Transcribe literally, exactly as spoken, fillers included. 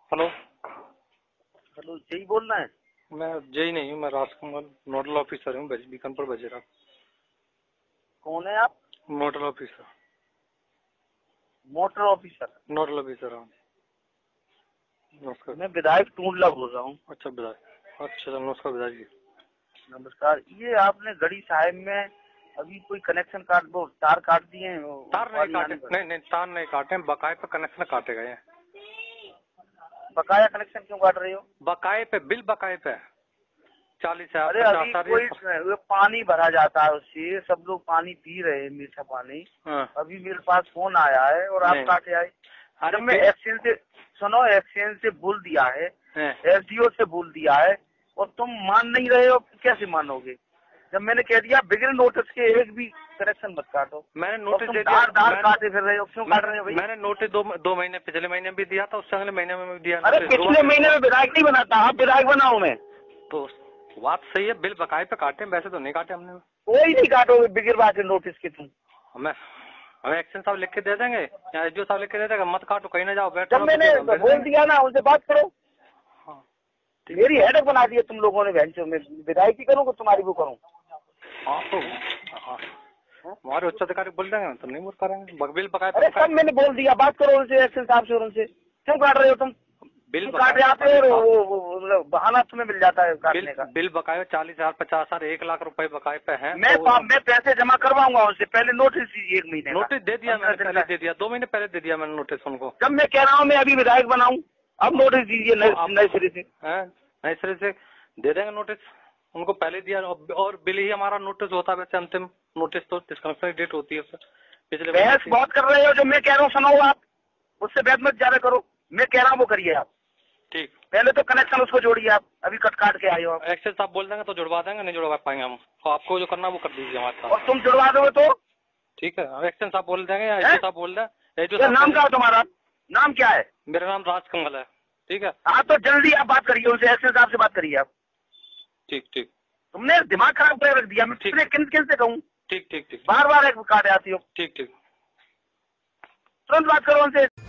Hello hello, जय बोल रहे हैं? मैं जय नहीं हूँ, मैं राजकमल नोडल ऑफिसर हूँ बीकानपुर बजेरा। कौन है आप? Nodal officer. Motor officer? Nodal officer हाँ। नमस्कार। मैं विधायक टूंडला बोल रहा हूँ। अच्छा विधायक, अच्छा नमस्कार विधायक जी। नमस्कार। ये आपने गढ़ी साहिब में अभी कोई कनेक्शन काट वो तार काट दिए हैं? तार नहीं काटे, नहीं नहीं तार नहीं काटे, बकाये पे कनेक्शन काटे गए हैं। बकाया कनेक्शन क्यों काट रहे हो? बकाये पे, बिल बकाये पे चालीस हजार। अरे अभी कोई पानी भरा जाता है उससे, सब लोग पानी पी रहे हैं, मीठा पानी। हाँ। अभी मेरे पास फोन आया है और आप काटे आए। जब मैं एक्सचेंज से सुनो एक्सचेंज से बोल दिया है, एसडीओ से बोल दिया है और तुम मान नहीं रहे हो, कैसे मानोगे? जब मैंने कह दिया बिगड़ नोटिस के एक भी कनेक्शन मत काटो। मैंने नोटिस दे दिया, दार दार काटे फिर रहे हो, क्यों काट रहे हो भाई? मैंने नोटिस दो दो महीने पिछले महीने भी दिया था, उससे अगले महीने में भी दिया। अरे पिछले महीने में विधायक नहीं बनाता, आप विधायक बनाओ। मैं तो बात सही है, बिल बकाये पे काटे, वैसे तो नहीं काटे हमने। कोई नहीं काटोगे बिगड़ बात है नोटिस के। तुम हमें हमें एक्शन साहब लिख के दे देंगे या एसडीओ साहब लिख के दे देंगे, मत काटो कहीं ना जाओ बैठो। जब मैंने बोल दिया ना, उनसे बात करो। हाँ मेरी हेडेक बना दी है तुम लोगों ने। भैंसों में विधायक की करूँ तुम्हारी को करूँ? हाँ तो हमारे उच्च अधिकारी बोल देंगे तो नहीं बोल करेंगे। बिल बकाये। अरे सब मैंने बोल दिया, बात करो उनसे, एक्शन साहब से। और उनसे क्यों काट रहे हो तुम? बिल काट जाते हो, वो बहाना तुम्हें मिल जाता है काटने का। बिल बकाये चालीस हजार पचास हजार एक लाख रुपए बकाये पे है। मैं तो मैं पैसे जमा करवाऊंगा उनसे। पहले नोटिस दीजिए, एक महीने नोटिस दे दिया मैंने, पहले दे दिया, दो महीने पहले दे दिया मैंने नोटिस उनको। जब मैं कह रहा हूँ मैं अभी विधायक बनाऊँ, अब नोटिस दीजिए नए सिरे से। नए सिरे से दे देंगे नोटिस, उनको पहले दिया। और बिल ही हमारा नोटिस होता है वैसे, अंतिम नोटिस तो डिस्कनेक्शन डेट होती है पिछले। बहस बहुत कर रहे हो, जो मैं कह रहा हूँ सुनो आप, उससे बहस मत ज्यादा करो। मैं कह रहा हूँ वो करिए आप। ठीक, पहले तो कनेक्शन उसको जोड़िए आप, अभी कट काट के आए हो आप। एक्सेस साहब बोल देंगे तो जुड़वा देंगे, नहीं जुड़वा पाएंगे हम, तो आपको जो करना वो कर दीजिए हमारे साथ। और तुम जुड़वा दोगे तो ठीक है, एक्शन साहब बोल देंगे या एसडीओ साहब बोल दें। नाम क्या है तुम्हारा? नाम क्या है? मेरा नाम राजकमल है। ठीक है, हाँ तो जल्दी आप बात करिए उनसे, एक्शन साहब से बात करिए आप। ठीक ठीक। तुमने दिमाग खराब कर रख दिया। मैं किसने किन किन से कहूँ? ठीक ठीक ठीक। बार बार एक काट आती हो। ठीक ठीक, तुरंत बात करो उनसे।